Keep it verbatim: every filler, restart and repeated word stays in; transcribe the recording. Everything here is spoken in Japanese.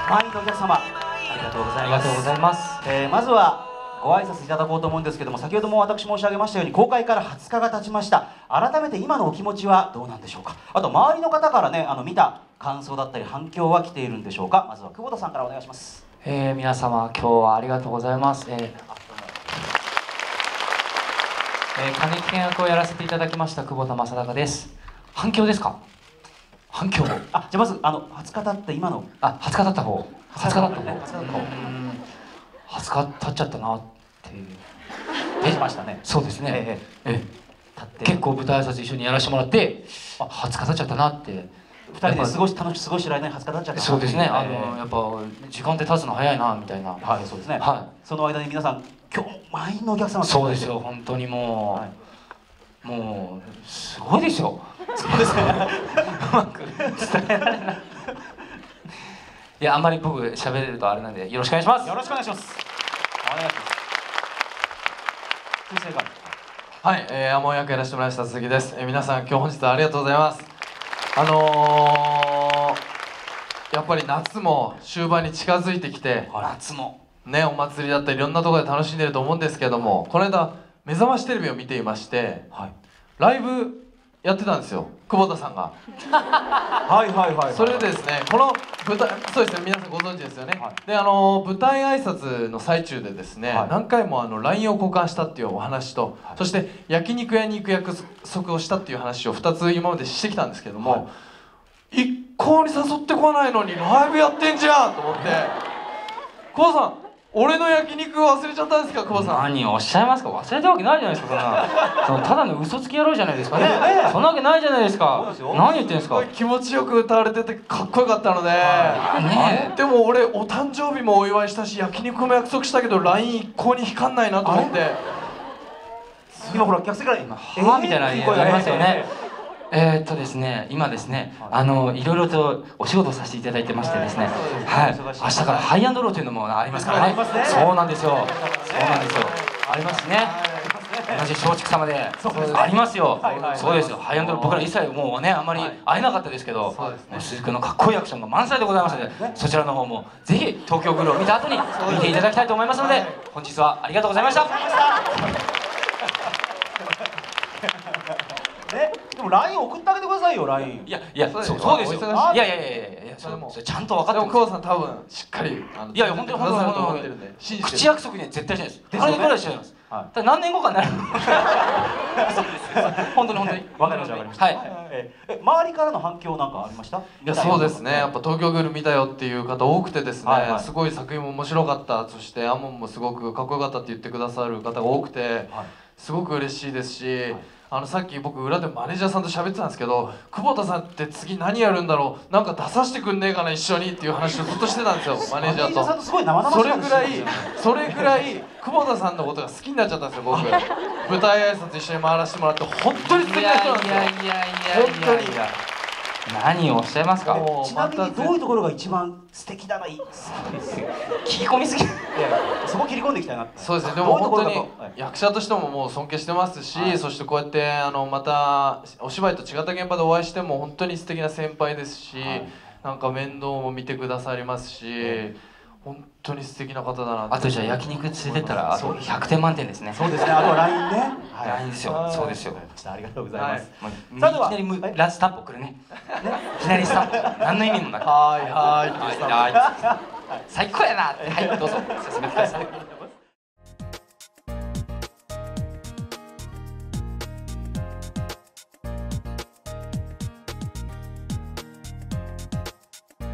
満員のお客様、ありがとうございます。 ありがとうございます。 えー、まずはご挨拶いただこうと思うんですけども、先ほども私申し上げましたように公開からはつかが経ちました。改めて今のお気持ちはどうなんでしょうか。あと周りの方からね、あの見た感想だったり反響は来ているんでしょうか。まずは久保田さんからお願いします。 えー、皆様今日はありがとうございます。えーえー、金木見役をやらせていただきました久保田正孝です。反響ですか？反響。 あ、じゃあまずあのはつか経って今の、 あ、はつか経った方。はつか経った方。 はつか経った方。 はつか経っちゃったなっていう。 出ましたね。 そうですね。 えええ、え結構舞台挨拶一緒にやらせてもらって、あ、はつか経っちゃったなって。 ふたりで過ごし楽しく過ごしてる間にはつか経っちゃったな。 そうですね。あのやっぱ時間って経つの早いなみたいな。 はい、そうですね。 はい。 その間に皆さん今日満員のお客様。 そうですよ。本当にもう。はい、もうすごいですよ。 そうですね。 うまく伝えられない。いや、あんまり僕喋れるとあれなんでよろしくお願いします。 よろしくお願いします。お願いします。先生が。 はい、えー、アモン役やらせてもらいました鈴木です。えー、皆さん今日本日はありがとうございます。あのー、やっぱり夏も終盤に近づいてきて、 夏もね、お祭りだったりいろんなところで楽しんでると思うんですけども、この間目覚ましテレビを見ていまして、はい、ライブやってたんですよ、久保田さんが。 はいはいはい。 それでですね、この舞台、そうですね、皆さんご存知ですよね。はい、で、あの舞台挨拶の最中でですね、はい、何回もあの ライン を交換したっていうお話と、はい、そして焼肉屋に行く約束をしたっていう話をふたつ今までしてきたんですけども、はい、一向に誘ってこないのにライブやってんじゃんと思って、久保さん、俺の焼肉忘れちゃったんですか、久保さん。 何をおっしゃいますか。忘れたわけないじゃないですか。そんなそのただの嘘つき野郎じゃないですかね。そんなわけないじゃないですか。何言ってんですか。 すごい気持ちよく歌われててかっこよかったので、ね、でも俺お誕生日もお祝いしたし焼肉も約束したけど ライン 一向に光んないなと思って、 今ほら客席から今はあみたいな声がありますよね。えーっとですね、今ですね、あのいろいろとお仕事させていただいてましてですね、はい、明日からハイアンドローというのもありますからね。そうなんですよ。そうなんですよ。ありますね。同じ松竹様でありますよ。そうですよ。ハイアンドロー、僕ら一切もうねあんまり会えなかったですけど、鈴木のかっこいいアクションが満載でございますので、そちらの方もぜひ東京グルーを見た後に見ていただきたいと思いますので、本日はありがとうございました。 え、でも ライン 送ってあげてくださいよ、ライン。 いやいや、そうそうですよ。いやいやいやいや、それちゃんと分かってます。 でも久保さん多分しっかり、 いやいや本当に本当に本当に口約束には絶対しないです。あれぐらいしちゃいます。ただ何年後かになる。本当に本当に。 わかりましたわかりました。はい。え、周りからの反響なんかありました？いや、そうですね。やっぱ東京グル見たよっていう方多くてですね、すごい作品も面白かった。そしてアモンもすごくかっこよかったって言ってくださる方が多くて、すごく嬉しいですし。あのさっき僕裏でマネージャーさんと喋ってたんですけど、久保田さんって次何やるんだろう、なんか出させてくんねえかな一緒にっていう話をずっとしてたんですよ、マネージャーと。それぐらいそれぐらい久保田さんのことが好きになっちゃったんですよ、僕。舞台挨拶一緒に回らせてもらって本当に素敵な人なんですよ。いやいやいやいやいやいや、 何をおっしゃいますか。 ちなみにどういうところが一番素敵だな、いい切り込みすぎ。 そこ切り込んでいきたいなって。 そうですね。でも本当に役者としてももう尊敬してますし、はい、そしてこうやってあのまたお芝居と違った現場でお会いしても本当に素敵な先輩ですし、はい、なんか面倒も見てくださりますし、はい、本当に素敵な方だな。 あとじゃあ焼肉連れてったらあとひゃくてん満点ですね。 そうですね。あと ライン ね。 ライン ですよ。そうですよ。 ありがとうございます。 さあいきなりラスタンプ送るね。いきなりスタンプ。何の意味もなく。 はいはい。 最高やなって。はいどうぞ進めてください。